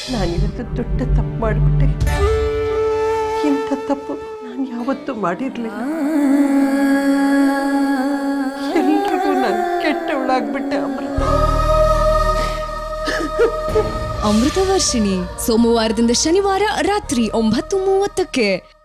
ನಾನಿವತ್ತು ದೊಡ್ಡ ತಪ್ಪು ಮಾಡಿಬಿಟ್ಟೆ. ಇಂಥ ತಪ್ಪು ನಾನು ಯಾವತ್ತೂ ಮಾಡಿರಲಿಲ್ಲ. ಎಲ್ರಿಗೂ ನಾನು ಕೆಟ್ಟವಳಾಗ್ಬಿಟ್ಟೆ ಅಮೃತ. ಅಮೃತವರ್ಷಿಣಿ ಸೋಮವಾರದಿಂದ ಶನಿವಾರ ರಾತ್ರಿ 9:30ಕ್ಕೆ.